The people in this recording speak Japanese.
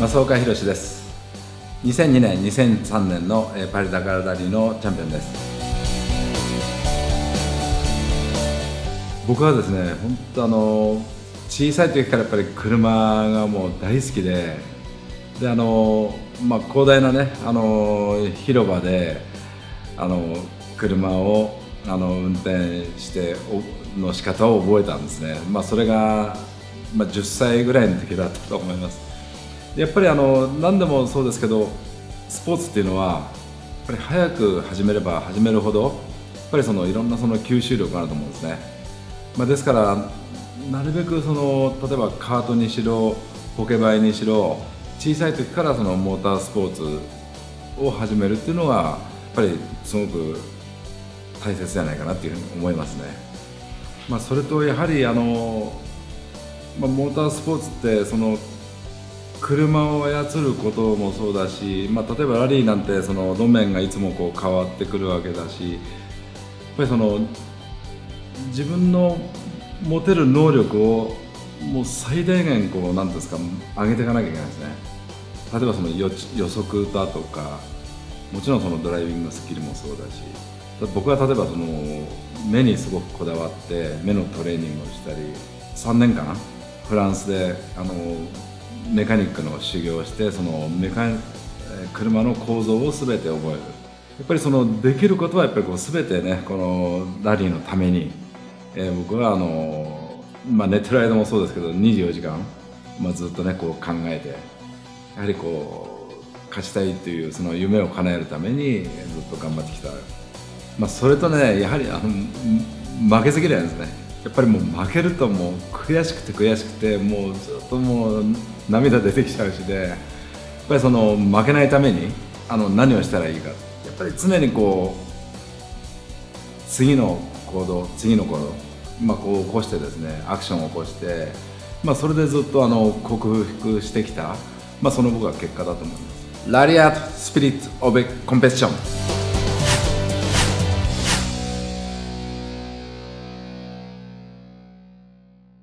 増岡宏です。2002年、2003年のパリダカーラリーのチャンピオンです。僕はですね、本当小さい時からやっぱり車がもう大好きで、広大なね、広場で車を運転しての仕方を覚えたんですね。それが、10歳ぐらいの時だったと思います。やっぱり何でもそうですけど、スポーツっていうのはやっぱり早く始めれば始めるほどやっぱりいろんな吸収力があると思うんですね。ですからなるべく例えばカートにしろポケバイにしろ、小さい時からモータースポーツを始めるっていうのがやっぱりすごく大切じゃないかなっていうふうに思いますね。それとやはりモータースポーツって車を操ることもそうだし、例えばラリーなんて路面がいつも変わってくるわけだし、やっぱり自分の持てる能力をもう最大限なんていうんですか、上げていかなきゃいけないですね。例えば予測だとか、もちろんドライビングスキルもそうだし、僕は例えば目にすごくこだわって目のトレーニングをしたり、3年間フランスでメカニックの修行をして車の構造を全て覚える。やっぱりできることはやっぱり全てね、このラリーのために、僕は寝てる間もそうですけど24時間、ずっとね考えて、やはり勝ちたいという夢を叶えるためにずっと頑張ってきた。それとね、やはり負けず嫌いなんですね。やっぱりもう負けるともう悔しくてもうずっともう涙出てきちゃうしで、やっぱり負けないために何をしたらいいか、やっぱり常に次の行動起こしてですね、アクションを起こして、それでずっと克服してきた、その僕は結果だと思います。ラリアートスピリットオブコンペティション。